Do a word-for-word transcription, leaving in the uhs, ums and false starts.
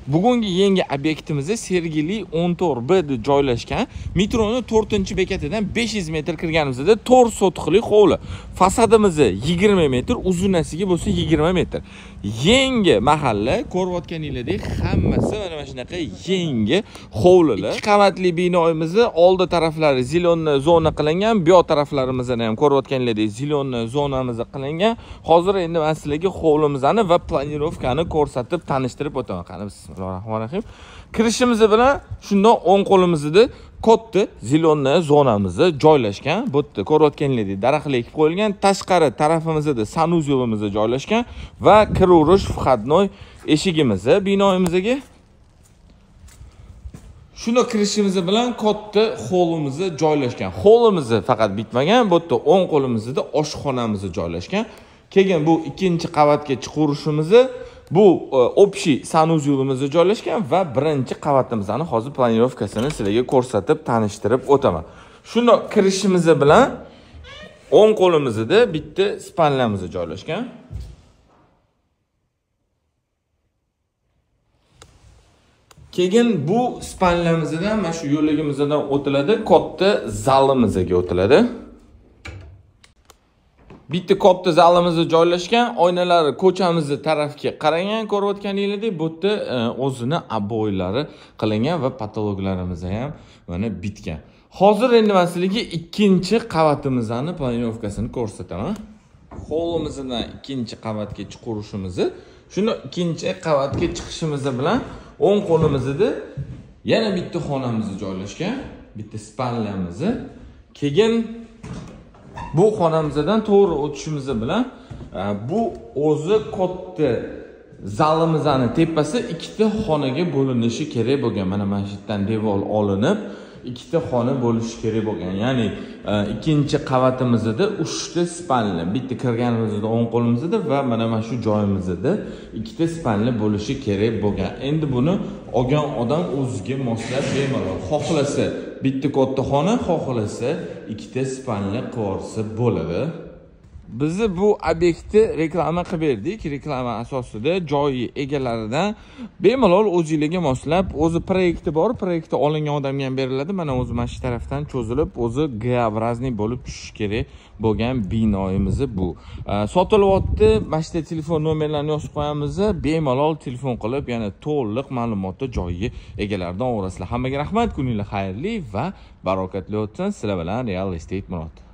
Bugungi yangi obyektimiz Sergeli o'n to'rt B da joylashgan metroning to'rtinchi bekatidan besh yuz metr kirganimizda to'rt sotixli hovli. Fasadimiz yigirma metr, uzunasiga bo'lsa yigirma metr. Yangi mahalla ko'rayotganinglardek hammasi mana mana shunaqa yangi hovlilar. Ikki qavatli binomiz oldi taraflari zilonniy zona qilingan, bu yoq taraflarimizni ham ko'rayotganinglardek zilonniy zonamiz qilingan. Hozir endi men sizlarga hovlimizni va planirovkani ko'rsatib tanishtirib o'taman. Qani bismillahirrohmanirrohim. Kirishimiz bilan shundoq o'ng qo'limizda katta zilonniy zonamiz joylashgan. Bu yerda ko'rayotganinglardek daraxtlar ekib qo'yilgan. Tashqari tarafimizda sanuzyolimiz joylashgan va kiraverish vходной eshigimiz binoimizga. Shuna kirishimiz bilan katta hovlimiz joylashgan. Hovlimiz faqat bitmagan, bu yerda o'ng qo'limizda oshxonamiz joylashgan. Keyin bu ikkinchi qavatga chiqarishimiz, bu общий sanuzyolimiz joylashgan va birinchi qavatimizni hozir planirovkasini sizlarga ko'rsatib tanishtirib o'taman. Shuna kirishimiz bilan o'ng qo'limizda bitta spalnamiz joylashgan. Keyin bu spalnamizdan mana shu yo'lligimizdan o'tiladi, katta zalimizga o'tiladi. Bitta katta zalimiz joylashgan, oynalari ko'chamiz tarafga qaragan, ko'rayotganinglardek bu yerda o'zini aboylari qilingan va patologlarimiz ham mana bitgan. Hozir endi men sizlarga ikkinchi qavatimizni planirovkasini ko'rsataman. Hovlimizdan ikkinchi qavatga chiqarishimiz, shuni ikkinchi qavatga chiqishimiz bilan o'ng qo'limizda yana bitta xonamiz joylashgan, bitta spalnamiz. Keyin bu xonamizdan to'g'ri o'tishimiz bilan bu o'zi katta zalimizning tepasi ikkita xonaga bo'linishi kerak bo'lgan. Mana mana shu yerdan devor olinib, ikkita xona bo'lishi kerak bo'lgan. Ya'ni ikkinchi qavatimizda uchta spalni, bitta kirganimizda o'ng qo'limizda va mana mana shu joyimizda ikkita spalni bo'lishi kerak bo'lgan. Endi buni olgan odam o'ziga moslab bemalol xohlasa bitta katta xona, xohlasa ikkita spalni qilsa bo'ladi. Biz bu obyektni reklama qilib berdik. Reklama asosida joyi egalaridan bemalol o'zingizga moslab, o'zi proyekti bor, proyekti olingan odamga ham beriladi. Mana o'zi mana shu tarafdan cho'zilib, o'zi G-obrazniy bo'lib tushish kerak bo'lgan binoimiz bu. Sotilyapti. Mana shu telefon nomerlarini yozib qo'yamiz. Bemalol telefon qilib, yana to'liq ma'lumotni joyi egalaridan olasizlar. Hammaga rahmat, kuninglar xayrli va barokatli o'tsin. Sizlar bilan Real Estate Murod.